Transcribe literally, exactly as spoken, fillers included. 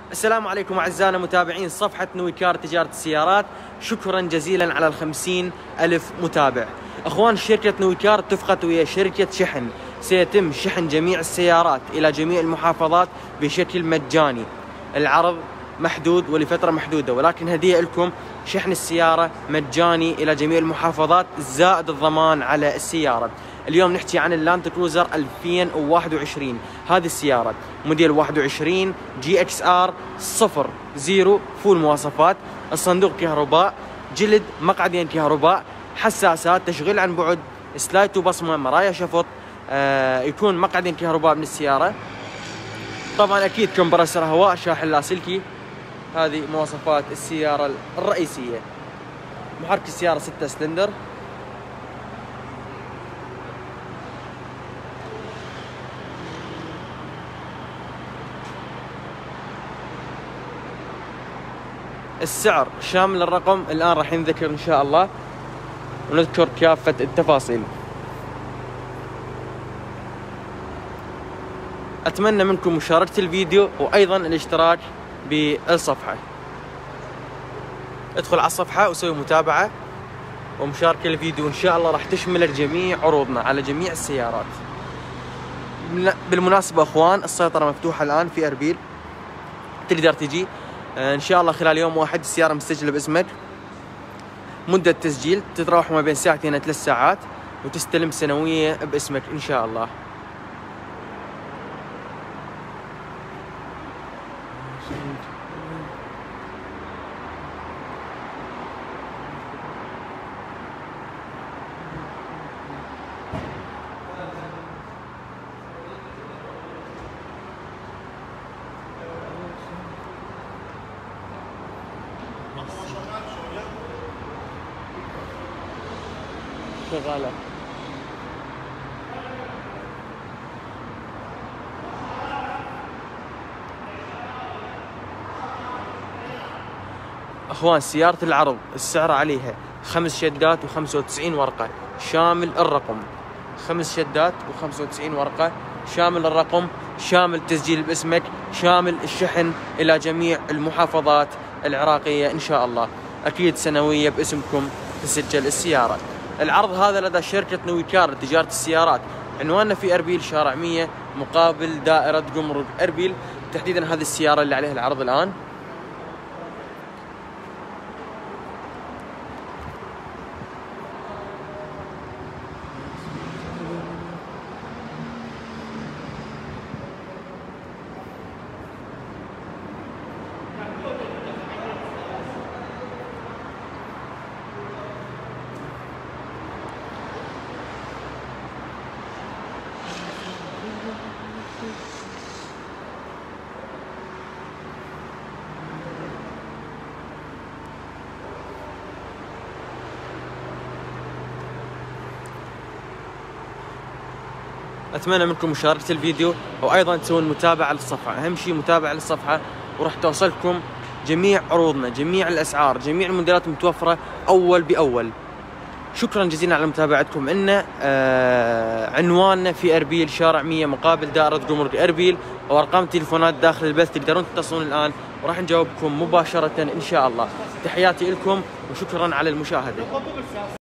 السلام عليكم أعزائنا متابعين صفحة نويكار تجارة السيارات. شكرا جزيلا على الخمسين ألف متابع. أخوان، شركة نويكار اتفقت ويا شركة شحن، سيتم شحن جميع السيارات إلى جميع المحافظات بشكل مجاني. العرض محدود ولفترة محدودة، ولكن هدية لكم، شحن السيارة مجاني إلى جميع المحافظات زائد الضمان على السيارة. اليوم نحكي عن اللاند كروزر ألفين وواحد وعشرين. هذه السيارة موديل واحد وعشرين جي اكس ار صفر زيرو، فول مواصفات، الصندوق كهرباء، جلد، مقعدين كهرباء، حساسات، تشغيل عن بعد، سلايت وبصمة، مرايا شفط، آه يكون مقعدين كهرباء من السيارة. طبعا اكيد كمبرسر هواء، شاحن لاسلكي. هذه مواصفات السيارة الرئيسية. محرك السيارة ستة سلندر. السعر شامل الرقم الآن راح ينذكر إن شاء الله، ونذكر كافة التفاصيل. أتمنى منكم مشاركة الفيديو وأيضا الاشتراك بالصفحة. ادخل على الصفحة وسوي متابعة ومشاركة الفيديو، إن شاء الله راح تشمل جميع عروضنا على جميع السيارات. بالمناسبة أخوان، السيطرة مفتوحة الآن في أربيل، تقدر تجي ان شاء الله خلال يوم واحد. السياره مستجله باسمك، مده تسجيل تتراوح ما بين ساعتين الى ثلاث ساعات، وتستلم سنويه باسمك ان شاء الله. شغالة. اخوان، سيارة العرض السعر عليها خمس شدات وخمسة وتسعين ورقة شامل الرقم. خمس شدات وخمسة وتسعين ورقة شامل الرقم، شامل تسجيل باسمك، شامل الشحن الى جميع المحافظات العراقية ان شاء الله. اكيد سنوية باسمكم تسجل السيارة. العرض هذا لدى شركة نويكار لتجارة السيارات. عنواننا في أربيل، شارع مية، مقابل دائرة جمرك أربيل. تحديدا هذه السيارة اللي عليها العرض الآن. اتمنى منكم مشاركة الفيديو، وايضا تسوون متابعة للصفحة. اهم شيء متابعة للصفحة، وراح توصلكم جميع عروضنا، جميع الاسعار، جميع الموديلات متوفرة اول باول. شكرا جزيلا على متابعتكم. ان آه عنواننا في اربيل، شارع مية، مقابل دائرة جمرك اربيل، وارقام تليفونات داخل البث تقدرون تتصلون الان وراح نجاوبكم مباشرة ان شاء الله. تحياتي لكم وشكرا على المشاهدة.